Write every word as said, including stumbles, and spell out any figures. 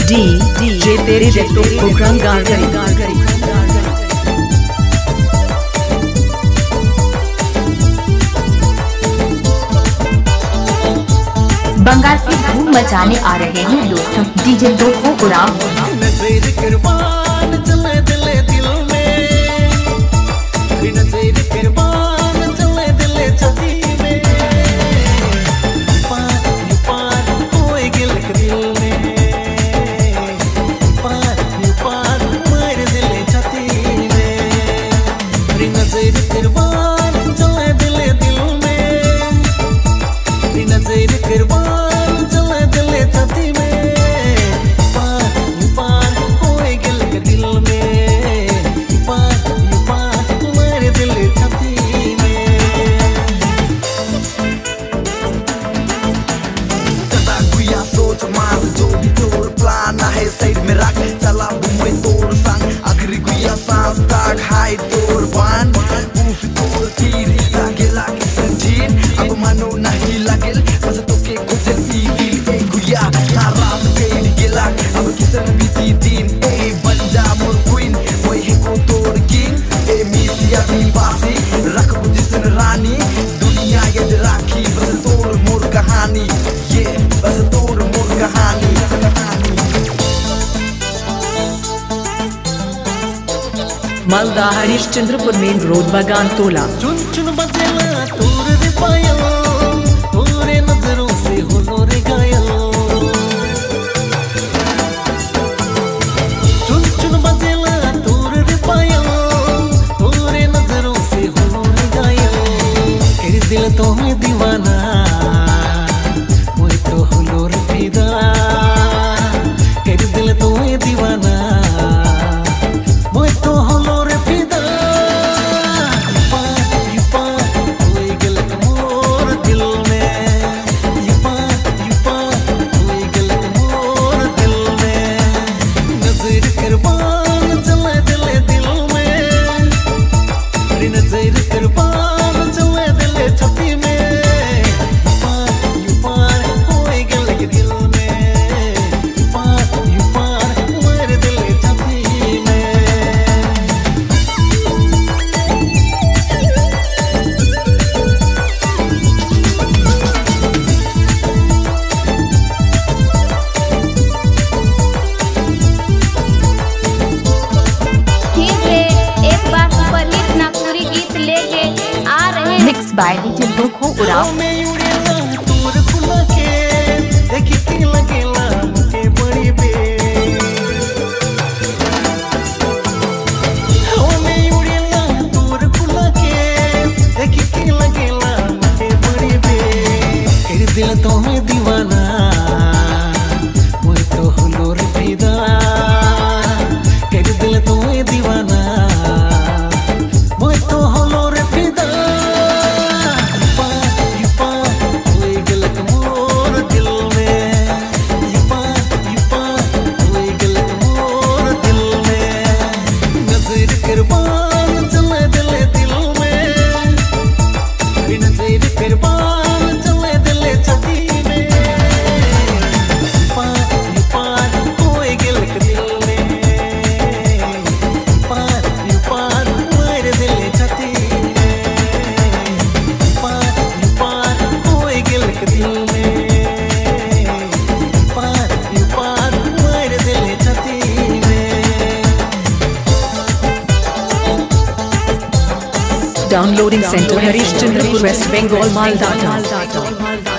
D J तेरे जैतो programme गा गई। बंगाल से धूम मचाने आ रहे हैं दोस्तों डीजे दो को उड़ाओ। साइड में रख चला बुमई तोड़ संग आखिरी गुया सांस ताक हाई तोड़ बान उफ तोड़ तीर लागेला की संजीन अब मानो नहीं लागेल बस तो के कुछ ईगिल ए गुया नाराम के गेला अब किसन बीती दिन ए बंजा मोर क्वीन वही है को तोड़ किंग ए मिसिया भी बासी रख बुझिसन रानी दुनिया याद राखी बस तोड़ मोर कहानी ये बस तोड़ मोर कहानी। मालदा हरिश्चंद्रपुर मेन रोड बगान तोला। चुन चुन बजेला तोर रे पायल तोरे नजरों से हो रे घायल। चुन चुन बजेला तोर रे पायल तोरे नजरों से हो रे घायल। तेरे दिल तो में दीवाना मुझे तो हो रे फिदा। तेरे दिल तो में दीवाना मुझे तो हो बाय डीजे दो को उड़ाओ। दिल तो में दीवाना मुझे तो हो रे फिदा। तेरे दिल तो में दीवाना मुझे तो हो रे फिदा। Downloading Center Harishchandrapur West Bengal Malda।